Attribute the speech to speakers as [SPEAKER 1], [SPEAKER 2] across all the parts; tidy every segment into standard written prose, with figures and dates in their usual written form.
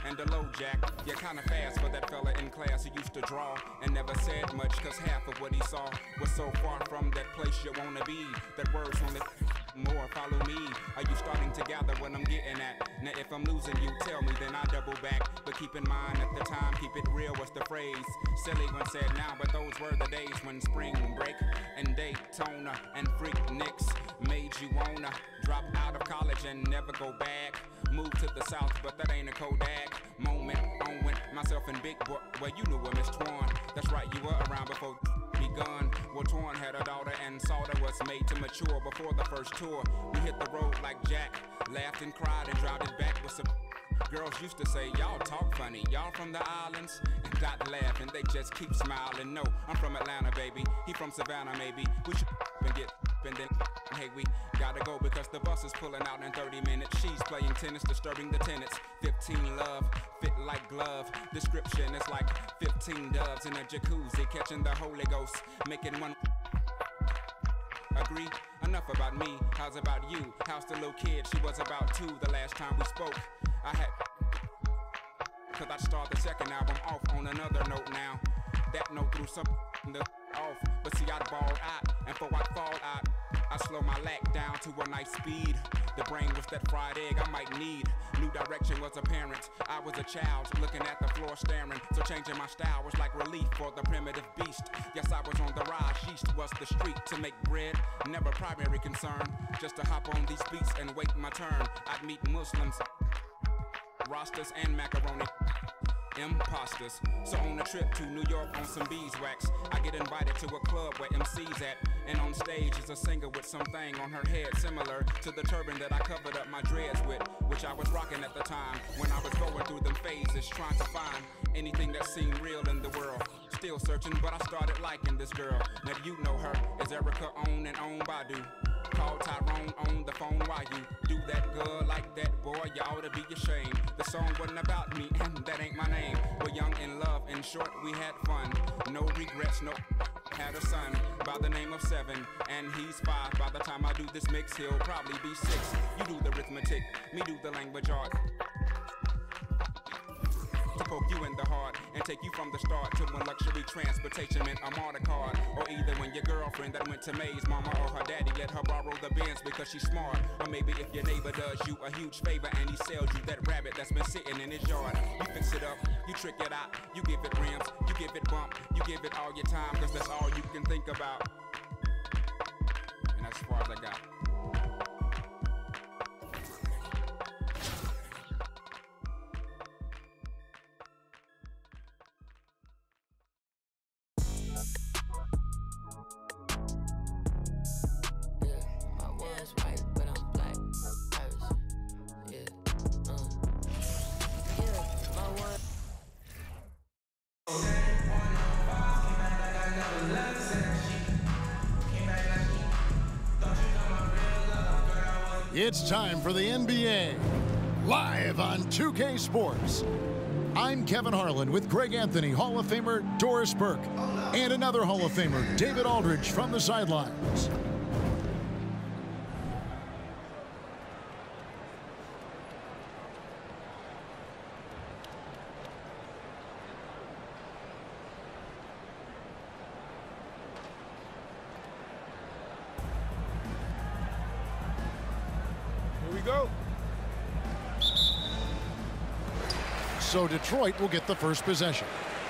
[SPEAKER 1] and the low jack. You're kinda fast for that fella in class who used to draw and never said much, cause half of what he saw was so far from that place you wanna be. That words only more follow me. Are you starting to gather what I'm getting at? Now if I'm losing you, tell me, then I double back. But keep in mind at the time, keep it real was the phrase. Silly when said now, but those were the days when spring break and Daytona and Freakniks made you wanna drop out of college and never go back. Move to the south, but that ain't a Kodak moment. On with myself and Big Boy. Well, you knew Miss Twan. That's right, you were around before begun. Well, Twan had a daughter and Salter was made to mature before the first tour. We hit the road like Jack, laughed and cried and dropped it back with some. Girls used to say, y'all talk funny, y'all from the islands? And Dot laugh and they just keep smiling. No, I'm from Atlanta, baby. He from Savannah, maybe. We should and get and then hey, we gotta go because the bus is pulling out in 30 minutes. She's playing tennis, disturbing the tenants. 15 love, fit like glove. Description is like 15 doves in a jacuzzi, catching the Holy Ghost, making one. Agree? Enough about me, how's about you? How's the little kid? She was about 2 the last time we spoke. I had, cause I'd start the second album off on another note now. That note threw some off, but see I'd balled out, and before I fall out, I slow my lack down to a nice speed. The brain was that fried egg I might need. New direction was apparent. I was a child looking at the floor staring. So changing my style was like relief for the primitive beast. Yes, I was on the rise. East was the street to make bread. Never primary concern. Just to hop on these beats and wait my turn. I'd meet Muslims, Rastas and macaroni. Imposters. So on a trip to New York on some beeswax, I get invited to a club where MC's at, and on stage is a singer with something on her head similar to the turban that I covered up my dreads with, which I was rocking at the time when I was going through them phases trying to find anything that seemed real in the world. Still searching, but I started liking this girl. Now you know her as Erica on and on Badu. Call Tyrone on the phone while you do that girl like that, boy, you ought to be ashamed. The song wasn't about me, and that ain't my name. We're young in love, in short, we had fun. No regrets, no. Had a son by the name of 7, and he's 5. By the time I do this mix, he'll probably be 6. You do the arithmetic, me do the language art. To poke you in the heart and take you from the start to when luxury transportation meant a MARTA card. Or either when your girlfriend that went to Maze, mama or her daddy let her borrow the Benz because she's smart. Or maybe if your neighbor does you a huge favor and he sells you that rabbit that's been sitting in his yard. You fix it up, you trick it out, you give it rims, you give it bump, you give it all your time because that's all you can think about. And that's as far as I got.
[SPEAKER 2] It's time for the NBA, live on 2K Sports. I'm Kevin Harlan with Greg Anthony, Hall of Famer Doris Burke, and another Hall of Famer, David Aldridge, from the sidelines.
[SPEAKER 3] Go.
[SPEAKER 2] So Detroit will get the first possession.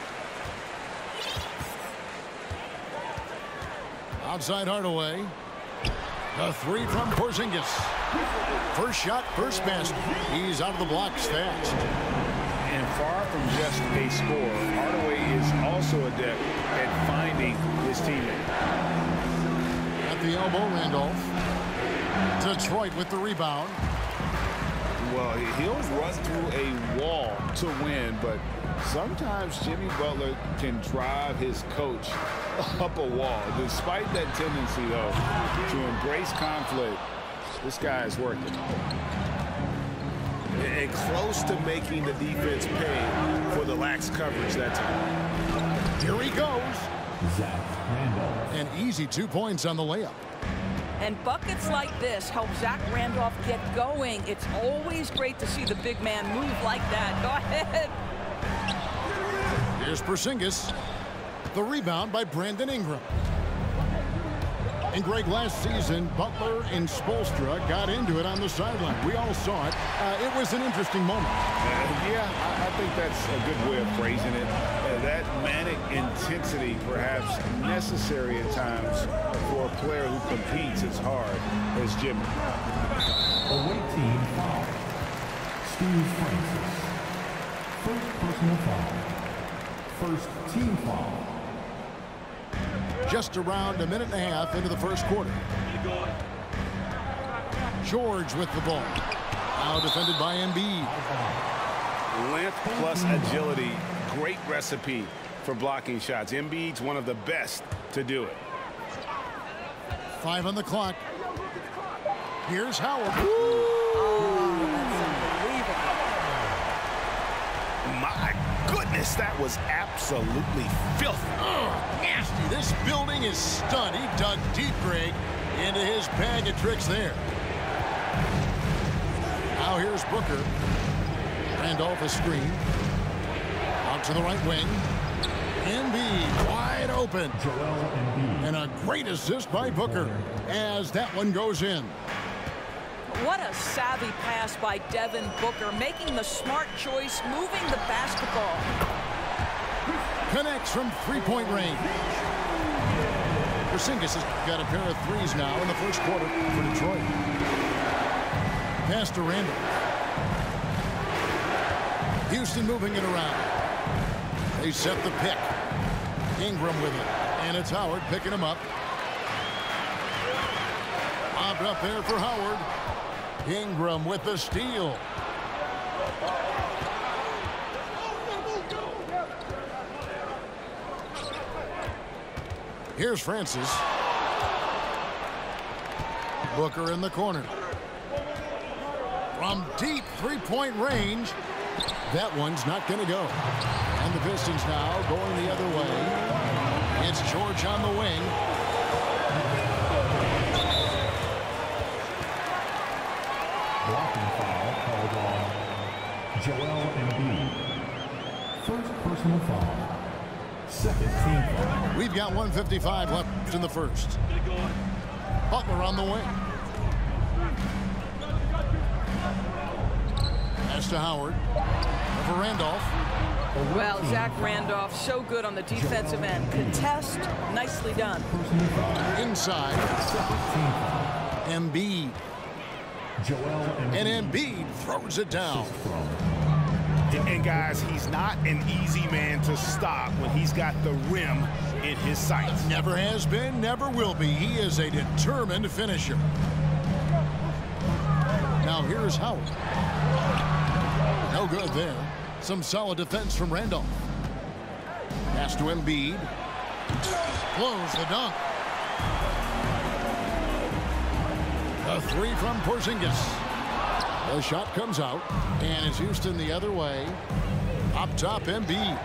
[SPEAKER 2] Outside Hardaway. The 3 from Porzingis. First shot, first basket. He's out of the blocks fast.
[SPEAKER 3] And far from just a scorer, Hardaway is also adept at finding his teammate.
[SPEAKER 2] At the elbow, Randolph. Detroit with the rebound.
[SPEAKER 3] Well, he'll run through a wall to win, but sometimes Jimmy Butler can drive his coach up a wall. Despite that tendency, though, to embrace conflict, this guy is working.
[SPEAKER 4] And close to making the defense pay for the lax coverage that time.
[SPEAKER 2] Here he goes. An easy 2 points on the layup.
[SPEAKER 5] And buckets like this help Zach Randolph get going. It's always great to see the big man move like that. Go ahead.
[SPEAKER 2] Here's Porzingis. The rebound by Brandon Ingram. And Greg, last season, Butler and Spoelstra got into it on the sideline. We all saw it. It was an interesting moment.
[SPEAKER 3] Yeah, I think that's a good way of phrasing it. That manic intensity, perhaps necessary at times for a player who competes as hard as Jimmy.
[SPEAKER 6] Away team foul. Steve Francis. First personal foul. First team foul.
[SPEAKER 2] Just around a minute and a half into the first quarter. George with the ball. Now defended by Embiid.
[SPEAKER 3] Length plus agility, great recipe for blocking shots. Embiid's one of the best to do it.
[SPEAKER 2] 5 on the clock. Here's Howard.
[SPEAKER 4] My goodness, that was absolutely filthy.
[SPEAKER 2] Nasty. This building is stunned. He dug deep, Greg, into his bag of tricks there. Now here's Booker. Randolph a screen. Out to the right wing. Embiid wide open. And a great assist by Booker as that one goes in.
[SPEAKER 5] What a savvy pass by Devin Booker, making the smart choice, moving the basketball.
[SPEAKER 2] Connects from three-point range. Porzingis has got a pair of threes now in the first quarter for Detroit. Pass to Randall. Houston moving it around. They set the pick. Ingram with it. And it's Howard picking him up. Bobbed up there for Howard. Ingram with the steal. Here's Francis. Booker in the corner. From deep three-point range. That one's not going to go. And the Pistons now going the other way. It's George on the wing.
[SPEAKER 6] Blocking foul called on Joel Embiid. First personal foul. Second team foul.
[SPEAKER 2] We've got 1:55 left in the first. Butler on the wing. Pass to Howard. For Randolph.
[SPEAKER 5] Well, Zach Randolph, so good on the defensive end. Contest, nicely done.
[SPEAKER 2] Inside. Embiid. And Embiid throws it down.
[SPEAKER 4] And guys, he's not an easy man to stop when he's got the rim in his sights.
[SPEAKER 2] Never has been, never will be. He is a determined finisher. Now here's Howard. No good there. Some solid defense from Randolph. Pass to Embiid. Blows the dunk. A three from Porzingis. The shot comes out, and it's Houston the other way. Up top, Embiid.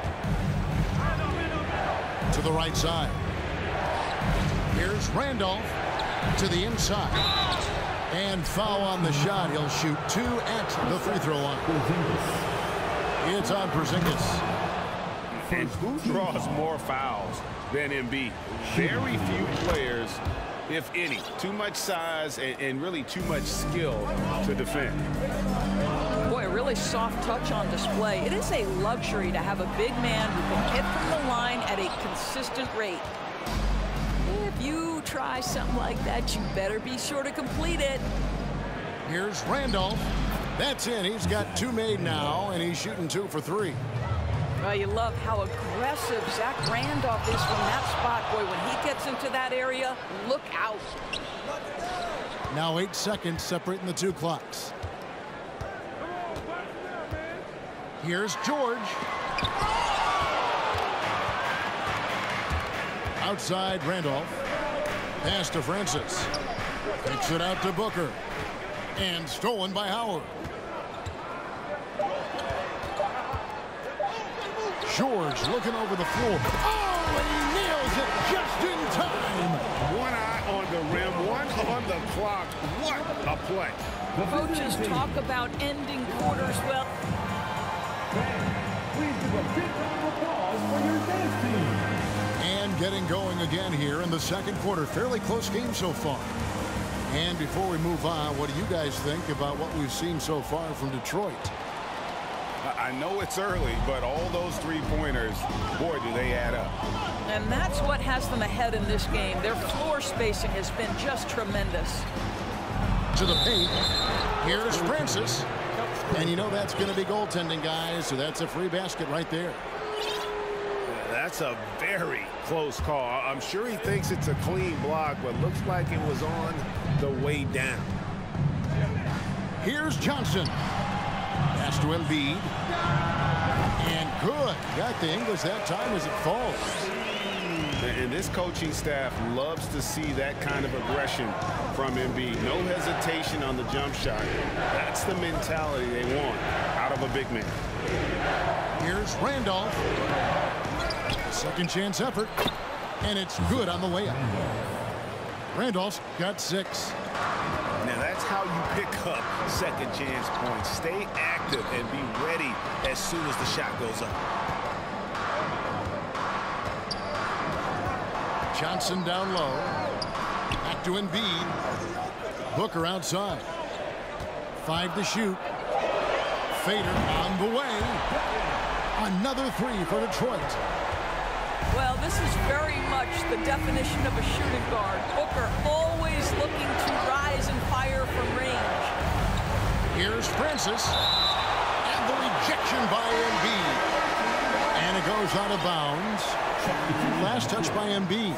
[SPEAKER 2] To the right side. Here's Randolph to the inside. And foul on the shot. He'll shoot 2 at the free throw line. It's on Porzingis.
[SPEAKER 3] And who draws more fouls than Embiid? Very few players, if any. Too much size and really too much skill to defend.
[SPEAKER 5] Boy, a really soft touch on display. It is a luxury to have a big man who can hit from the line at a consistent rate. If you try something like that, you better be sure to complete it.
[SPEAKER 2] Here's Randolph. That's in. He's got 2 made now, and he's shooting 2 for 3.
[SPEAKER 5] Well, you love how aggressive Zach Randolph is from that spot. Boy, when he gets into that area, look out.
[SPEAKER 2] Now 8 seconds separating the 2 clocks. Here's George. Outside Randolph. Pass to Francis. Kicks it out to Booker. And stolen by Howard. George looking over the floor. Oh, and he nails it just in time.
[SPEAKER 3] One eye on the rim, one on
[SPEAKER 4] clock. What a play.
[SPEAKER 5] Coaches talk about ending quarters well.
[SPEAKER 6] Please give a big round of applause for your dance team.
[SPEAKER 2] And getting going again here in the second quarter. Fairly close game so far. And before we move on, what do you guys think about what we've seen so far from Detroit?
[SPEAKER 3] I know it's early, but all those three-pointers, boy, do they add up.
[SPEAKER 5] And that's what has them ahead in this game. Their floor spacing has been just tremendous.
[SPEAKER 2] To the paint. Here's Francis. And you know that's going to be goaltending, guys. So that's a free basket right there.
[SPEAKER 4] That's a very close call. I'm sure he thinks it's a clean block, but looks like it was on the way down.
[SPEAKER 2] Here's Johnson. Pass to Embiid. And good. Got the English that time as it falls.
[SPEAKER 3] And this coaching staff loves to see that kind of aggression from Embiid. No hesitation on the jump shot. That's the mentality they want out of a big man.
[SPEAKER 2] Here's Randolph. Second chance effort. And it's good on the layup. Randolph's got 6.
[SPEAKER 4] Now that's how you pick up second chance points. Stay active and be ready as soon as the shot goes up.
[SPEAKER 2] Johnson down low. Back to Embiid. Booker outside. 5 to shoot. Fader on the way. Another 3 for Detroit.
[SPEAKER 5] Well, this is very much the definition of a shooting guard. Booker always looking to rise and fire from range.
[SPEAKER 2] Here's Francis. And the rejection by Embiid. And it goes out of bounds. Last touch by Embiid.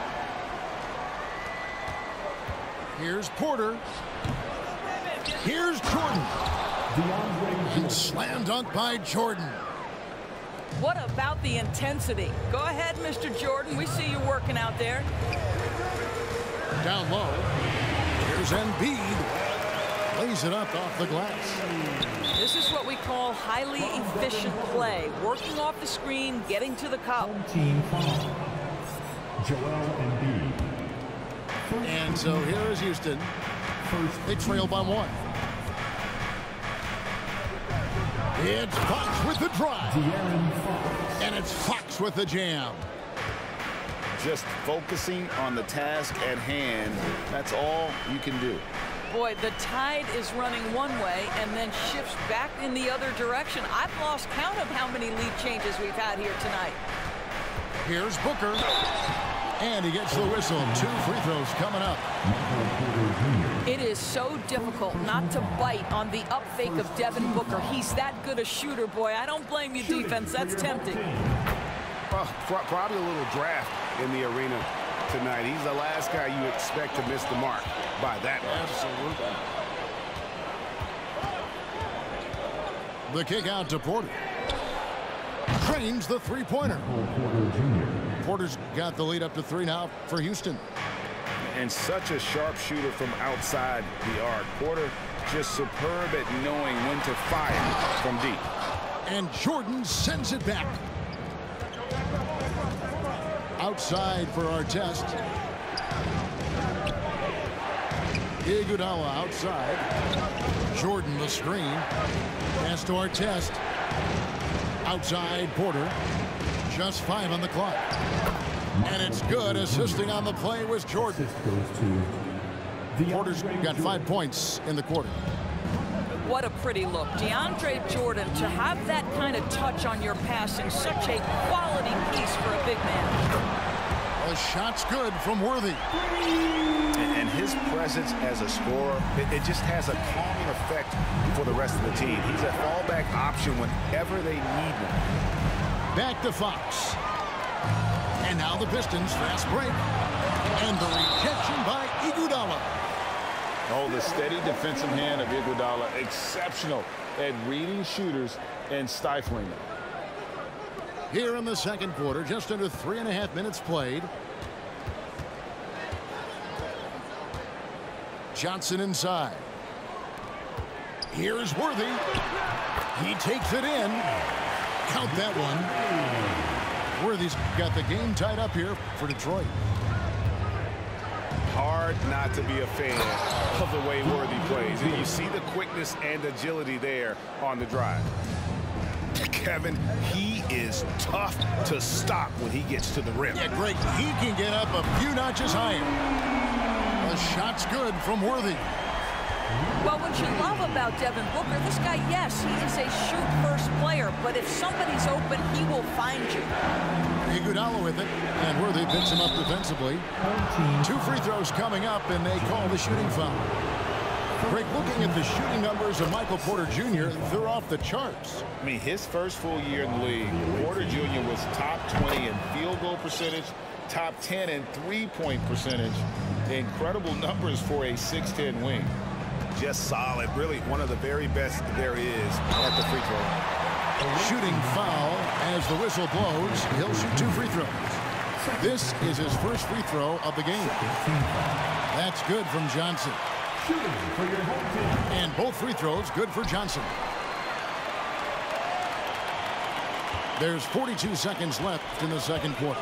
[SPEAKER 2] Here's Porter. Here's Jordan. And slam dunk by Jordan.
[SPEAKER 5] What about the intensity? Go ahead, Mr. Jordan. We see you working out there.
[SPEAKER 2] Down low. Here's Embiid. Lays it up off the glass.
[SPEAKER 5] This is what we call highly efficient play. Working off the screen, getting to the cup.
[SPEAKER 6] Team foul. Joel Embiid.
[SPEAKER 2] And so here is Houston. They trail by 1. It's Fox with the drive. And it's Fox with the jam.
[SPEAKER 3] Just focusing on the task at hand. That's all you can do.
[SPEAKER 5] Boy, the tide is running one way and then shifts back in the other direction. I've lost count of how many lead changes we've had here tonight.
[SPEAKER 2] Here's Booker. And he gets the whistle. 2 free throws coming up.
[SPEAKER 5] It is so difficult not to bite on the up fake of Devin Booker. He's that good a shooter, boy. I don't blame you, defense. That's tempting.
[SPEAKER 4] Probably a little draft in the arena tonight. He's the last guy you expect to miss the mark by that much.
[SPEAKER 2] Absolutely. The kick out to Porter. Trains the three-pointer. Porter's got the lead up to 3 now for Houston.
[SPEAKER 3] And such a sharp shooter from outside the arc. Porter just superb at knowing when to fire from deep.
[SPEAKER 2] And Jordan sends it back. Outside for Artest. Iguodala outside. Jordan the screen. Pass to Artest. Outside Porter. Just 5 on the clock. And it's good. Assisting on the play was Jordan. Porter's got 5 points in the quarter.
[SPEAKER 5] What a pretty look. DeAndre Jordan, to have that kind of touch on your passing, such a quality piece for a big man.
[SPEAKER 2] The shot's good from Worthy.
[SPEAKER 4] And his presence as a scorer, it just has a calming effect for the rest of the team. He's a fallback option whenever they need one.
[SPEAKER 2] Back to Fox. And now the Pistons fast break. And the rejection by Iguodala.
[SPEAKER 3] Oh, the steady defensive hand of Iguodala, exceptional at reading shooters and stifling them.
[SPEAKER 2] Here in the second quarter, just under 3.5 minutes played. Johnson inside. Here's Worthy. He takes it in. Count that one. Worthy's got the game tied up here for Detroit.
[SPEAKER 3] hard not to be a fan of the way Worthy plays. You see the quickness and agility there on the drive. Kevin, he is tough to stop when he gets to the rim.
[SPEAKER 2] Yeah, Greg, he can get up a few notches higher. The shot's good from Worthy.
[SPEAKER 5] Well, what you love about Devin Booker, this guy, yes, he is a shoot-first player, but if somebody's open, he will find you.
[SPEAKER 2] Iguodala with it, and Worthy picks him up defensively. 2 free throws coming up, and they call the shooting foul. Greg, looking at the shooting numbers of Michael Porter Jr., they're off the charts.
[SPEAKER 3] I mean, his first full year in the league, Porter Jr. was top 20 in field goal percentage, top 10 in three-point percentage. Incredible numbers for a 6'10" wing.
[SPEAKER 4] Just solid. Really one of the very best there is at the free throw.
[SPEAKER 2] Shooting foul as the whistle blows. He'll shoot 2 free throws. This is his first free throw of the game. That's good from Johnson. And both free throws good for Johnson. There's 42 seconds left in the second quarter.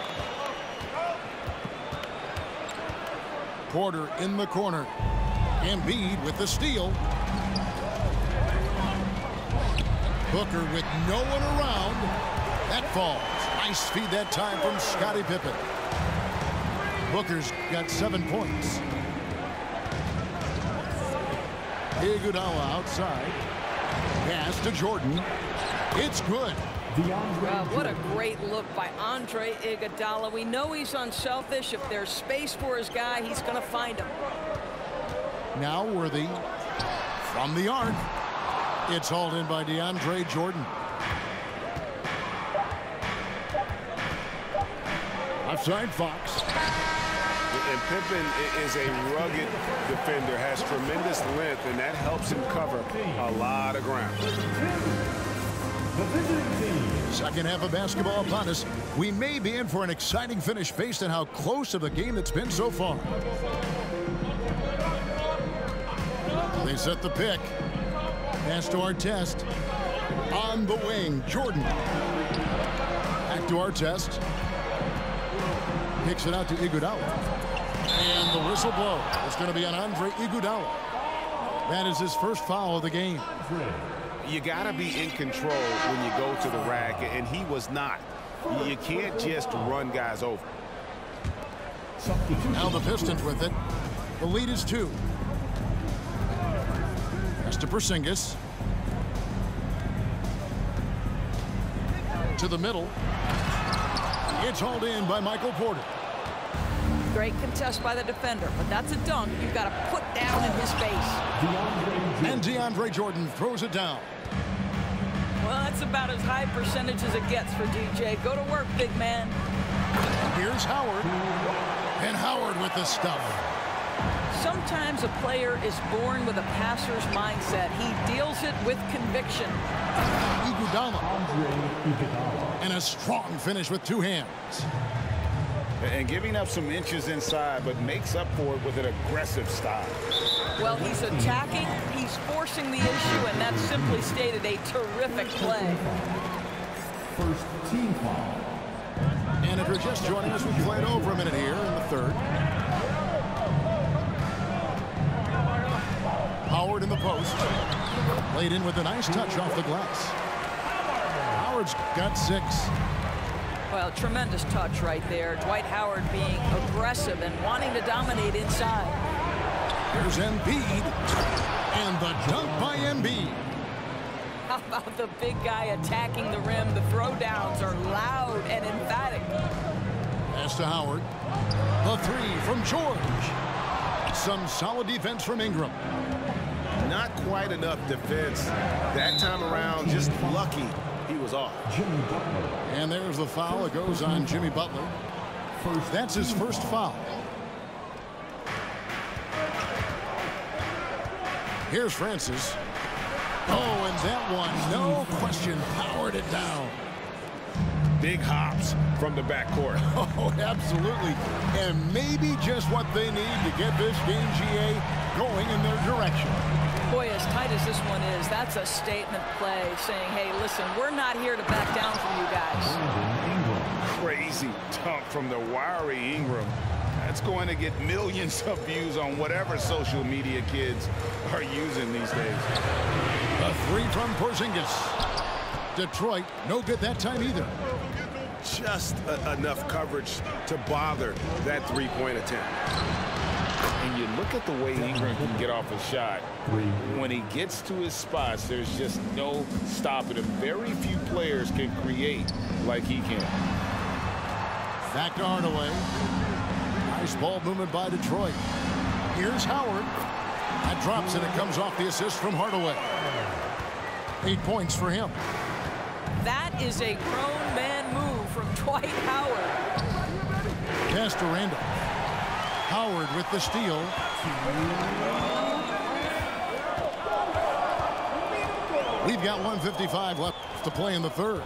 [SPEAKER 2] Porter in the corner. Embiid with the steal. Booker with no one around. That falls. Nice feed that time from Scottie Pippen. Booker's got 7 points. Iguodala outside. Pass to Jordan. It's good.
[SPEAKER 5] Wow, what a great look by Andre Iguodala. We know he's unselfish. If there's space for his guy, he's going to find him.
[SPEAKER 2] Now Worthy from the arc. It's hauled in by DeAndre Jordan. Offside Fox.
[SPEAKER 3] And Pippen is a rugged defender, has tremendous length, and that helps him cover a lot of ground.
[SPEAKER 2] Second half of basketball upon us. We may be in for an exciting finish based on how close of a game it's been so far. They set the pick. Pass to Artest. On the wing, Jordan. Back to Artest. Kicks it out to Iguodala. And the whistle blow. It's going to be on Andre Iguodala. That is his first foul of the game.
[SPEAKER 3] You got to be in control when you go to the rack, and he was not. You can't just run guys over.
[SPEAKER 2] Now the Pistons with it. The lead is 2. Pass to Porzingis. To the middle. It's hauled in by Michael Porter.
[SPEAKER 5] Great contest by the defender, but that's a dunk you've got to put down in his face.
[SPEAKER 2] And DeAndre Jordan throws it down.
[SPEAKER 5] Well, that's about as high percentage as it gets for DJ. Go to work, big man.
[SPEAKER 2] Here's Howard. And Howard with the stuff.
[SPEAKER 5] Sometimes a player is born with a passer's mindset. He deals it with conviction.
[SPEAKER 2] Iguodala. And a strong finish with 2 hands.
[SPEAKER 3] And giving up some inches inside, but makes up for it with an aggressive style.
[SPEAKER 5] Well, he's attacking, he's forcing the issue, and that's simply stated a terrific play.
[SPEAKER 6] First team foul.
[SPEAKER 2] And if you're just joining us, we've played over a minute here in the third. Howard in the post. Laid in with a nice touch off the glass. Howard's got 6.
[SPEAKER 5] Well, tremendous touch right there. Dwight Howard being aggressive and wanting to dominate inside.
[SPEAKER 2] Here's Embiid. And the dunk by Embiid.
[SPEAKER 5] How about the big guy attacking the rim? The throwdowns are loud and emphatic.
[SPEAKER 2] Pass to Howard. The 3 from George. Some solid defense from Ingram.
[SPEAKER 3] Not quite enough defense that time around. Just lucky he was off.
[SPEAKER 6] Jimmy Butler.
[SPEAKER 2] And there's the foul. It goes on Jimmy Butler. That's his first foul. Here's Francis. Oh, and that one, no question, powered it down.
[SPEAKER 3] Big hops from the backcourt.
[SPEAKER 2] Oh, absolutely. And maybe just what they need to get this game, GA, going in their direction.
[SPEAKER 5] Boy, as tight as this one is, that's a statement play saying, hey, listen, we're not here to back down from you guys.
[SPEAKER 3] Crazy dunk from the wiry Ingram. That's going to get millions of views on whatever social media kids are using these days.
[SPEAKER 2] A three from Porzingis. Detroit, no good that time either.
[SPEAKER 4] Just enough coverage to bother that three-point attempt.
[SPEAKER 3] And you look at the way Ingram can get off a shot. When he gets to his spots, there's just no stopping him. Very few players can create like he can.
[SPEAKER 2] Back to Hardaway. Nice ball movement by Detroit. Here's Howard. That drops and it comes off the assist from Hardaway. 8 points for him.
[SPEAKER 5] That is a grown man move from Dwight Howard.
[SPEAKER 2] Pass to Randall. Howard with the steal. We've got 1:55 left to play in the third.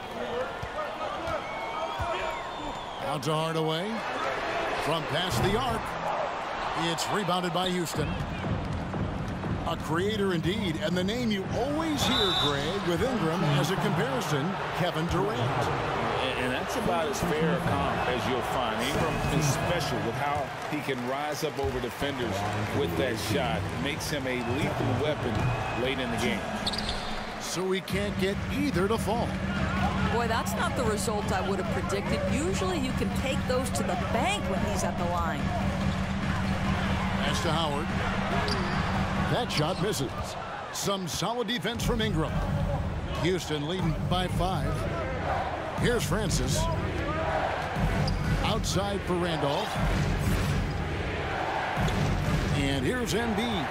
[SPEAKER 2] Out to Hardaway. From past the arc. It's rebounded by Houston. A creator indeed, and the name you always hear, Greg, with Ingram as a comparison, Kevin Durant.
[SPEAKER 3] And that's about as fair a comp as you'll find. Ingram is special with how he can rise up over defenders with that shot. Makes him a lethal weapon late in the game.
[SPEAKER 2] So we can't get either to fall.
[SPEAKER 5] Boy, that's not the result I would have predicted. Usually you can take those to the bank when he's at the line.
[SPEAKER 2] Pass to Howard. That shot misses. Some solid defense from Ingram. Houston leading by 5. Here's Francis. Outside for Randolph. And here's Embiid.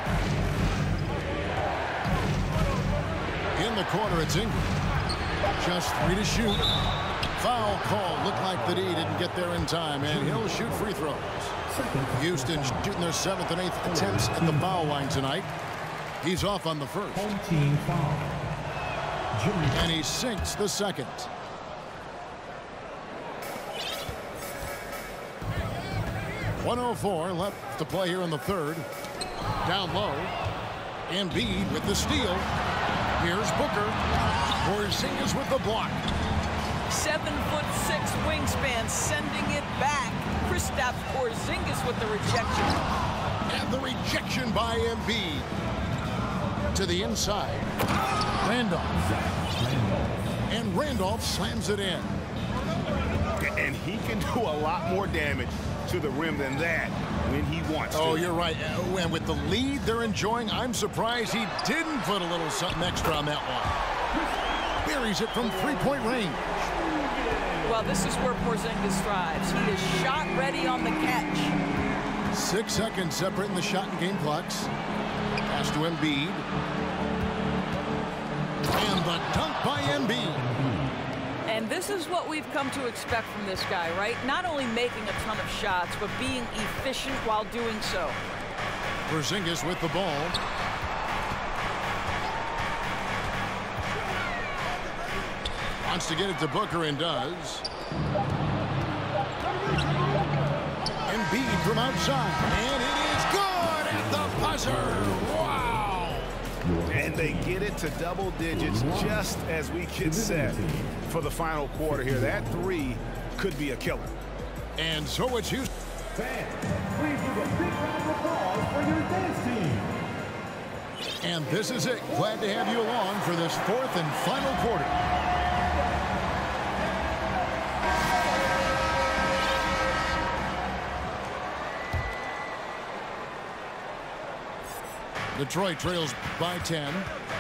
[SPEAKER 2] In the corner, it's Ingram. Just 3 to shoot. Foul call. Looked like that he didn't get there in time, and he'll shoot free throws. Houston shooting their 7th and 8th attempts at the foul line tonight. He's off on the first.
[SPEAKER 6] Home team foul.
[SPEAKER 2] And he sinks the second. .104 left to play here in the third. Down low. Embiid with the steal. Here's Booker. Porzingis with the block.
[SPEAKER 5] 7'6" wingspan, sending it back. Kristaps Porzingis with the rejection.
[SPEAKER 2] And the rejection by Embiid. To the inside. Randolph. And Randolph slams it in.
[SPEAKER 4] And he can do a lot more damage to the rim than that when he wants to.
[SPEAKER 2] Oh, you're right. And with the lead they're enjoying, I'm surprised he didn't put a little something extra on that one. Buries it from three-point range.
[SPEAKER 5] Well, this is where Porzingis thrives. He is shot ready on the catch.
[SPEAKER 2] 6 seconds separating the shot and game clocks. Pass to Embiid. And the dunk by Embiid.
[SPEAKER 5] And this is what we've come to expect from this guy, right? Not only making a ton of shots, but being efficient while doing so.
[SPEAKER 2] Porzingis with the ball. Wants to get it to Booker and does. Embiid from outside. And it is good at the buzzer. Wow.
[SPEAKER 4] And they get it to double digits just as we get set for the final quarter here. That 3 could be a killer.
[SPEAKER 2] And so it's Houston.
[SPEAKER 6] Fans, please give a big round of applause for your dance team.
[SPEAKER 2] And this is it. Glad to have you along for this 4th and final quarter. Detroit trails by 10.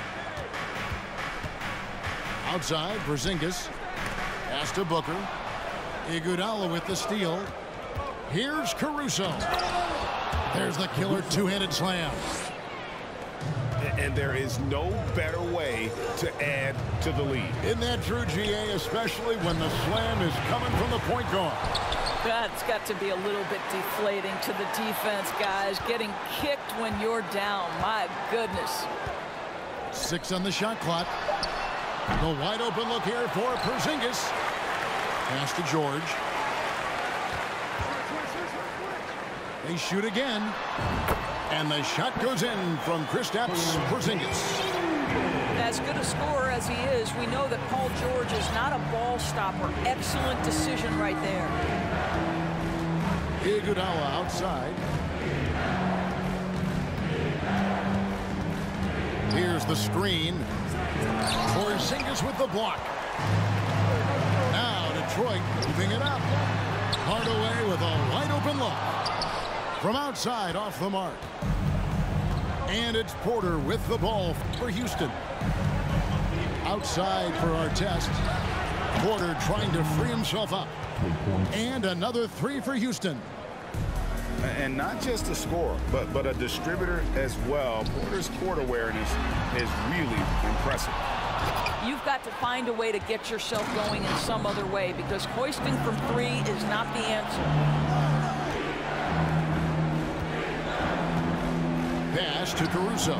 [SPEAKER 2] Outside, Porzingis. Pass to Booker. Iguodala with the steal. Here's Caruso. There's the killer two-handed slam.
[SPEAKER 4] And there is no better way to add to the lead.
[SPEAKER 2] Isn't that true, GA, especially when the slam is coming from the point guard?
[SPEAKER 5] That's got to be a little bit deflating to the defense, guys. Getting kicked when you're down. My goodness.
[SPEAKER 2] 6 on the shot clock. The wide open look here for Porzingis. Pass to George. They shoot again. And the shot goes in from Kristaps Porzingis.
[SPEAKER 5] As good a scorer as he is, we know that Paul George is not a ball stopper. Excellent decision right there.
[SPEAKER 2] Iguodala outside. Here's the screen. Porzingis with the block. Now Detroit moving it up. Hardaway with a wide open look. From outside off the mark. And it's Porter with the ball for Houston. Outside for Artest. Porter trying to free himself up. And another three for Houston.
[SPEAKER 3] And not just a scorer, but a distributor as well. Porter's court awareness is really impressive.
[SPEAKER 5] You've got to find a way to get yourself going in some other way, because hoisting from three is not the answer.
[SPEAKER 2] Pass to Caruso.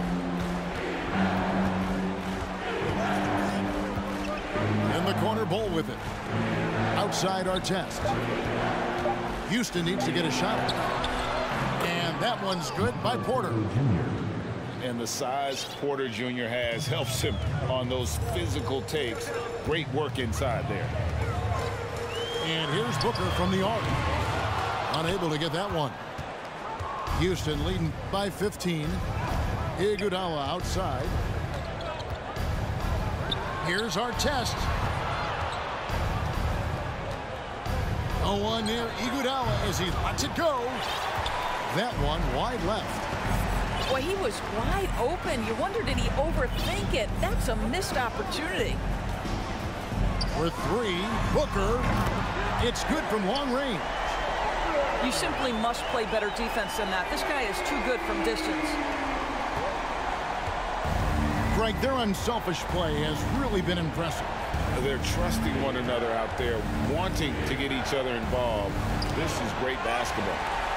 [SPEAKER 2] In the corner, Bol with it. Outside Artest. Houston needs to get a shot. And that one's good by Porter.
[SPEAKER 3] And the size Porter Jr. has helps him on those physical takes. Great work inside there.
[SPEAKER 2] And here's Booker from the arc. Unable to get that one. Houston leading by 15. Iguodala outside. Here's Artest. A one near Iguodala as he lets it go. That one wide left.
[SPEAKER 5] Boy, he was wide open. You wonder, did he overthink it? That's a missed opportunity.
[SPEAKER 2] For three, Booker. It's good from long range.
[SPEAKER 5] You simply must play better defense than that. This guy is too good from distance.
[SPEAKER 2] Greg, their unselfish play has really been impressive.
[SPEAKER 3] They're trusting one another out there, wanting to get each other involved. This is great basketball.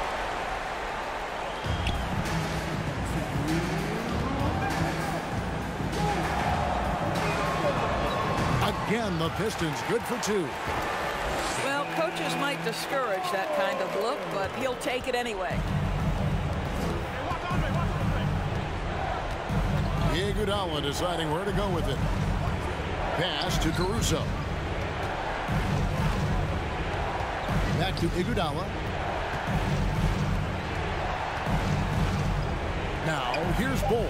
[SPEAKER 2] Again, the Pistons good for two.
[SPEAKER 5] Well, coaches might discourage that kind of look, but he'll take it anyway.
[SPEAKER 2] Iguodala deciding where to go with it. Pass to Caruso. Back to Iguodala. Now, here's Bol.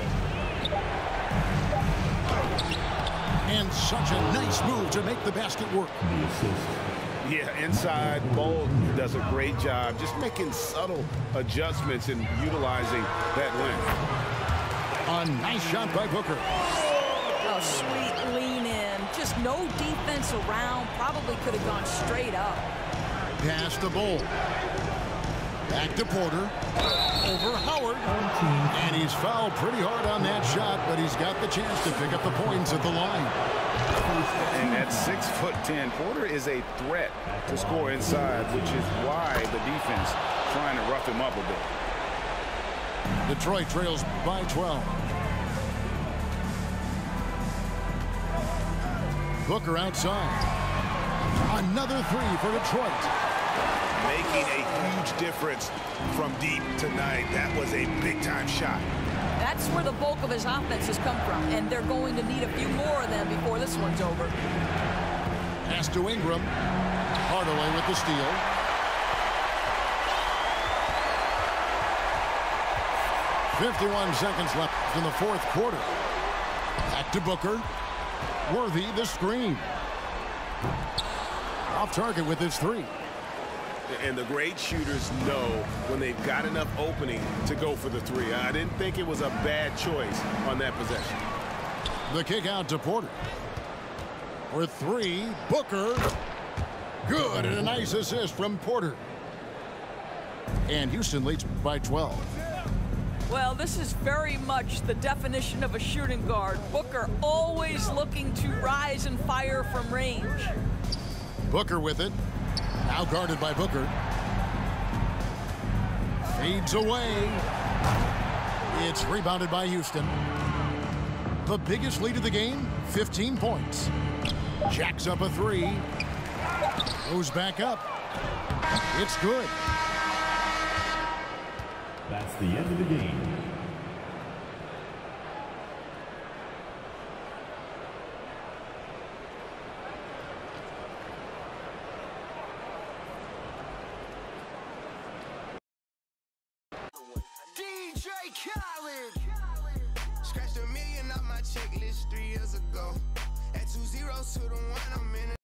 [SPEAKER 2] And such a nice move to make the basket work.
[SPEAKER 3] Yeah, inside, Bol does a great job just making subtle adjustments and utilizing that length.
[SPEAKER 2] A nice shot by Booker.
[SPEAKER 5] A sweet lean in. Just no defense around. Probably could have gone straight up.
[SPEAKER 2] Pass to Bol. Back to Porter. Over Howard. And he's fouled pretty hard on that shot, but he's got the chance to pick up the points at the line.
[SPEAKER 3] And at 6'10", Porter is a threat to score inside, which is why the defense trying to rough him up a bit.
[SPEAKER 2] Detroit trails by 12. Booker outside. Another three for Detroit.
[SPEAKER 4] Making a huge difference from deep tonight. That was a big-time shot.
[SPEAKER 5] That's where the bulk of his offense has come from, and they're going to need a few more of them before this one's over.
[SPEAKER 2] Pass to Ingram. Hardaway with the steal. .51 seconds left in the fourth quarter. Back to Booker. Worthy the screen. Off target with his three.
[SPEAKER 7] And the great shooters know when they've got enough opening to go for the three. I didn't think it was a bad choice on that possession.
[SPEAKER 2] The kick out to Porter. For three, Booker. Good, and a nice assist from Porter. And Houston leads by 12.
[SPEAKER 5] Well, this is very much the definition of a shooting guard. Booker always looking to rise and fire from range.
[SPEAKER 2] Booker with it. Now guarded by Booker. Fades away. It's rebounded by Houston. The biggest lead of the game, 15 points. Jacks up a three. Goes back up. It's good.
[SPEAKER 6] That's the end of the game.
[SPEAKER 8] checklist 3 years ago. Add 2 zeros to the one, I'm in it.